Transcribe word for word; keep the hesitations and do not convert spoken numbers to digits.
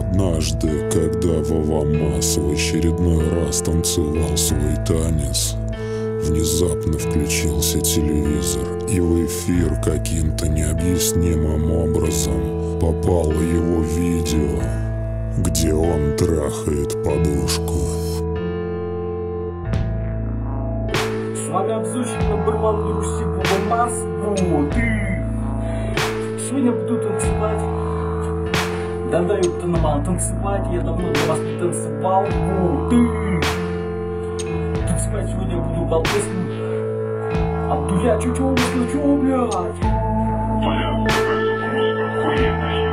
Однажды, когда Вова Масса в очередной раз танцевал свой танец, внезапно включился телевизор, и в эфир каким-то необъяснимым образом попало его видео, где он трахает подушку. С вами обзорщик номер один Руси Вова Масса. Вот и сегодня буду танцевать. Да дают нам танцевать, я давно для вас не танцевал. Вот и танцевать сегодня буду балбесным. А то я чуть-чуть не слышу, блядь. Моя просто охуенная.